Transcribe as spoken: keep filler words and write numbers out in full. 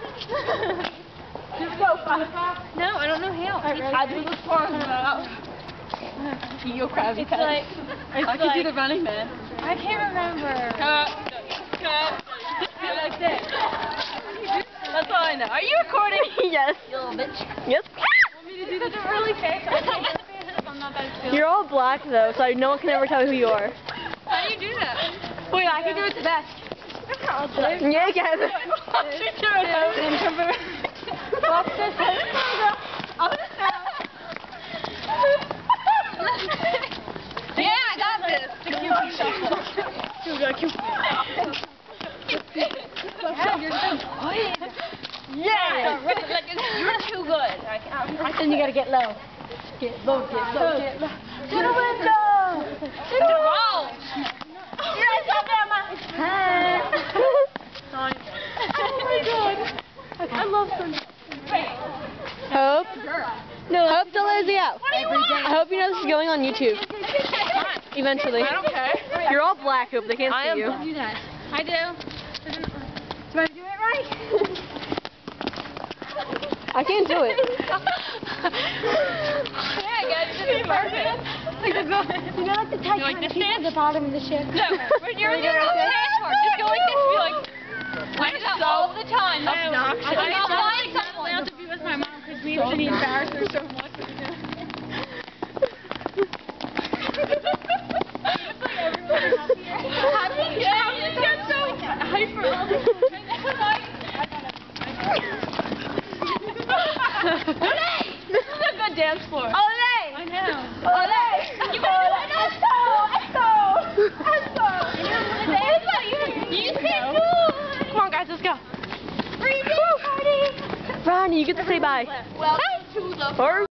Just go, Papa. No, I don't know how. I do the form. You crabby It's like, it's I can like, do the Running Man. I can't remember. Cut. Cut. Like this. That's all I know. Are you recording? Yes. You little bitch. Yes. Want me to do that really fast? I'm not that skilled. You're all black though, so no one can ever tell who you are. How do you do that? Wait, I can do it the best. Yeah, you can. Yeah, I got this. Yeah. You're too good. Then you gotta get low. Get low, get low, get low. To the window. To the wall. Yes, Alabama. Hi. Oh my God. I love them. Hope. No, Hope the lazy out. I hope you know this is going on YouTube. Eventually. I don't care. You're all black, Hope. They can't see I you. am. Do that. I do. Do I do it right? I can't do it. Yeah, guys, this is perfect. Like the go. You know, like the Titanic like people at the bottom of the ship. No, when you're in the passport, just go like this. Be like, I do that all the time. That's obnoxious. I'm not lying. I'm allowed to be with my mom because we usually embarrass her so much. This is a good dance floor. Ole! I know. Ole! You better do it. Esto! Esto! Esto! You can do it. Come on, guys, let's go. Ronnie, you get to say bye. Welcome to the Or